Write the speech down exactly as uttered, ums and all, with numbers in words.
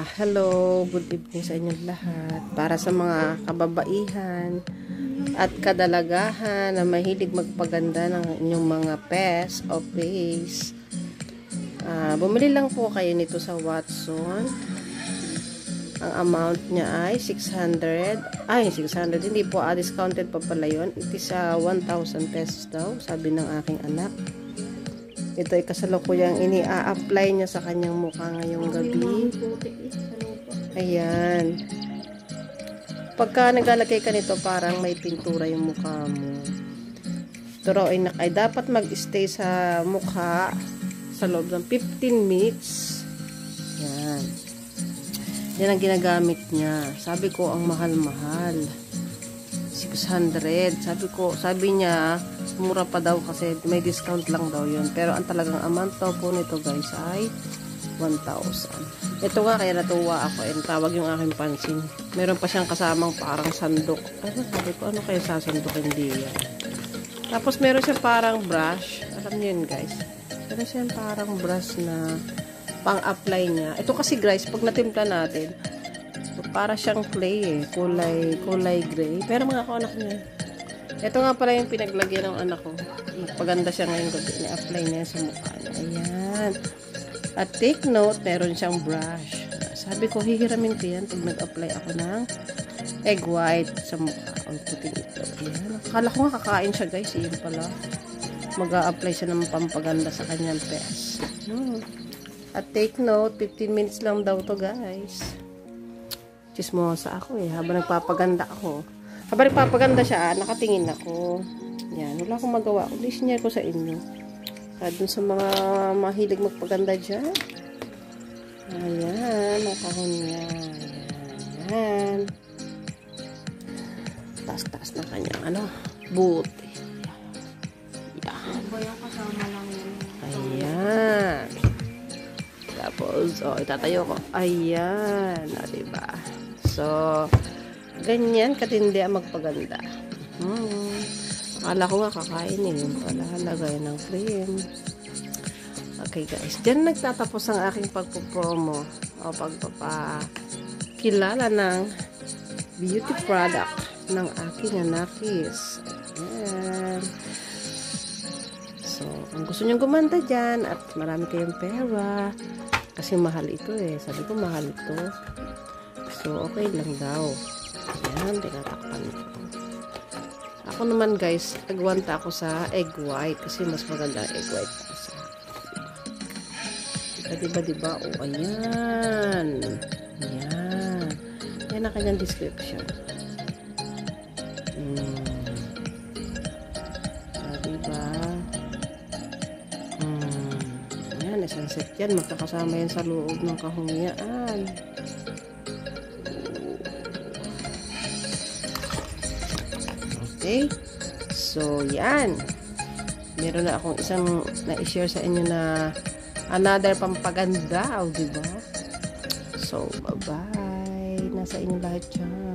Hello, good evening sa inyong lahat. Para sa mga kababaihan at kadalagahan na mahilig magpaganda ng inyong mga pets o face, uh, bumili lang po kayo nito sa Watson. Ang amount niya ay six hundred. Ay, six hundred. Hindi po, ah, discounted pa pala yun. It is uh, one thousand pesos daw, sabi ng aking anak. Ito ay kasalukuyang ini-a-apply niya sa kanyang mukha ngayong gabi. Ayan. Pagka naglalagay ka nito, parang may pintura yung mukha mo. Ito raw ay, ay dapat mag-stay sa mukha sa loob ng fifteen minutes. Ayan. Yan ang ginagamit niya. Sabi ko, ang mahal-mahal. six hundred. Sabi ko, sabi niya, mura pa daw kasi may discount lang daw yun. Pero ang talagang amount daw po nito guys ay one thousand. Ito nga kaya natuwa ako. And tawag yung aking pansin. Meron pa siyang kasamang parang sandok. Ano sabi ko, ano kaya sasandok? Hindi yan. Tapos meron siya parang brush. Alam niyo yun guys. Meron siya parang brush na pang-apply niya. Ito kasi guys, pag natimpla natin, para siyang clay eh. Kulay, kulay gray. Pero mga anak niya. Ito nga pala yung pinaglagyan ng anak ko. Magpaganda siya ngayong gabi. Ni-apply niya sa mukha niya. Ayan. At take note, meron siyang brush. Sabi ko, hihiramin ko yan pag nag-apply ako ng egg white sa mukha. Ang puting ito. Ayan. Akala ko nga kakain siya guys. Yun pala. Mag-a-apply siya ng pampaganda sa kanyang pets. Hmm. At take note, fifteen minutes lang daw to guys. Chismosa ako eh. Habang nagpapaganda ako. Habang nagpapaganda siya, nakatingin ako. Yan. Wala akong magawa. Kundi share ko sa inyo. At dun sa mga mahilig magpaganda dyan. Ayan. Ang kahon niya. Ayan. Taas-taas na kanyang ano. Buti. Yan. Ayan. Tapos, oh, itatayo ko. Ayan. O, diba? So, ganyan katindi ang magpaganda. Hmm. Akala ko nga kakain eh. Yung pala, lagay ng cream. Okay guys. Diyan nagtatapos ang aking pagpupromo o pagpapakilala ng beauty product ng aking anakis. Ayan. So, kung gusto nyo gumanda dyan at marami kayong pera, kasi mahal ito eh. Sabi ko mahal ito. So, okay lang daw. Ayan, tinatakpan ko. Ako naman guys, nagwanta ako sa egg white kasi mas maganda ang egg white pa sa diba, diba? O, oh, ayan. Ayan. Ayan ang kanyang description. Hmm. Ah, diba? Hmm. Ayan, isang set yan. Magkakasama yan sa loob ng kahungyaan. Okay. So, yan. Meron na akong isang na-share sa inyo na another pampaganda. O, diba? So, bye-bye. Nasa inyo lahat yan.